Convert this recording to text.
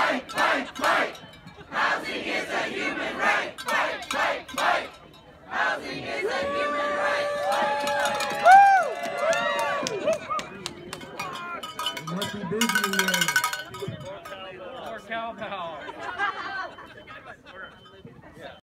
fight, fight, fight. Housing is a human right. Fight, fight, fight. Housing is a human right. Fight, fight. Must be busy in there. More cowbell.